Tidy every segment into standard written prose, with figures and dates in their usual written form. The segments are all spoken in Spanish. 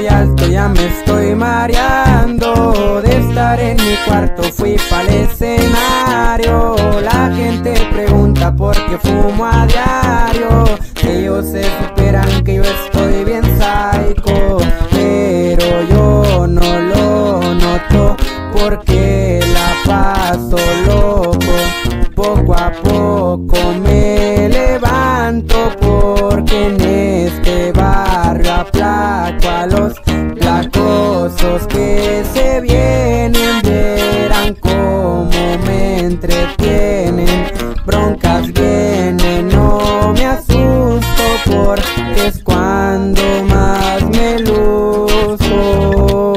muy alto, ya me estoy mareando. De estar en mi cuarto fui pa'l escenario. La gente pregunta por qué fumo a diario. Que ellos se superan que yo estoy bien psycho, pero yo no lo noto porque la paso loco. Poco a poco me levanto porque en este barrio aplaco a los placosos que se vienen. Vieran cómo me entretienen, broncas vienen, no me asusto porque es cuando más me luzco.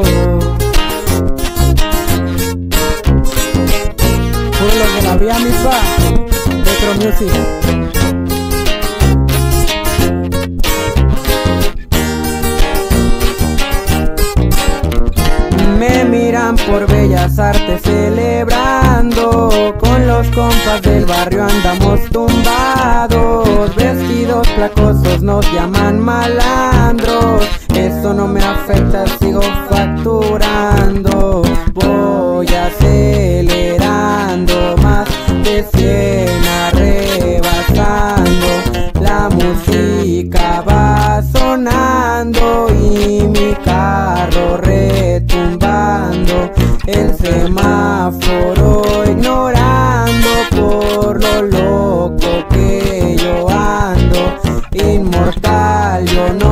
Pueblos de la vía misma, Retro Music. Me miran por Bellas Artes celebrando, con los compas del barrio andamos tumbados. Vestidos placosos nos llaman malandros, eso no me afecta, sigo facturando. Voy acelerando más de 100 rebasando. La música va sonando y mi carro retumbando. El semáforo ignorando por lo loco que yo ando. Inmortal yo no